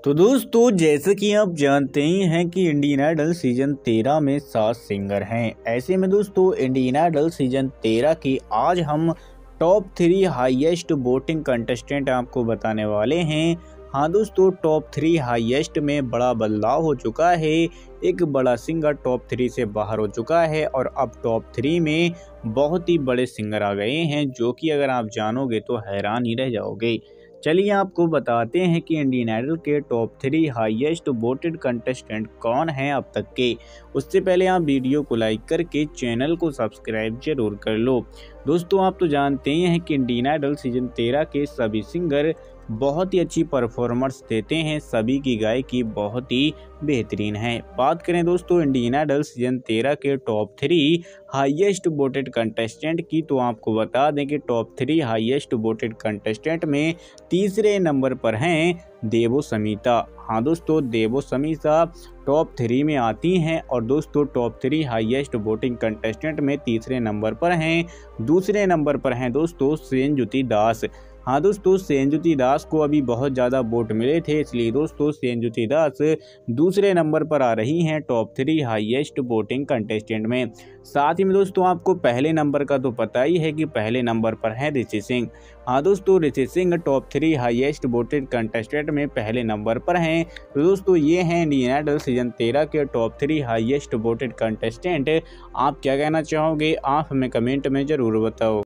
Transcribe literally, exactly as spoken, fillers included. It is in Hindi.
तो दोस्तों जैसे कि आप जानते ही हैं कि इंडियन आइडल सीजन तेरह में सात सिंगर हैं। ऐसे में दोस्तों इंडियन आइडल सीजन तेरह की आज हम top three highest voting contestant आपको बताने वाले हैं। हाँ दोस्तों, टॉप थ्री हाईएस्ट में बड़ा बदलाव हो चुका है। एक बड़ा सिंगर टॉप थ्री से बाहर हो चुका है और अब टॉप थ्री में बहुत ही बड़े सिंगर आ गए हैं, जो कि अगर आप जानोगे तो हैरान ही रह जाओगे। चलिए आपको बताते हैं कि इंडियन आइडल के top three highest voted contestant कौन हैं अब तक के। उससे पहले आप वीडियो को लाइक करके चैनल को सब्सक्राइब जरूर कर लो। दोस्तों आप तो जानते ही हैं कि इंडियन आइडल सीजन तेरह के सभी सिंगर बहुत ही अच्छी परफॉर्मेंस देते हैं, सभी की गायकी बहुत ही बेहतरीन है। बात करें दोस्तों इंडियन आइडल सीजन तेरह के top three highest voted contestant की, तो आपको बता दें कि top three highest voted contestant में तीसरे नंबर पर हैं देवो समीता। हाँ दोस्तों, देवो समीता टॉप थ्री में आती हैं और दोस्तों top three highest voting contestant में तीसरे नंबर पर हैं। दूसरे नंबर पर हैं दोस्तों सेनजुती दास। हाँ दोस्तों, सेनजुती दास को अभी बहुत ज़्यादा वोट मिले थे, इसलिए दोस्तों सेनजुती दास दूसरे नंबर पर आ रही हैं top three highest voting contestant में। साथ ही में दोस्तों आपको पहले नंबर का तो पता ही है कि पहले नंबर पर है ऋषि सिंह। हाँ दोस्तों, Rishi Singh top three highest voted contestant में पहले नंबर पर हैं। तो दोस्तों ये हैं इंडियन आइडल सीजन तेरह के top three highest voted contestant. आप क्या कहना चाहोगे, आप हमें कमेंट में ज़रूर बताओ।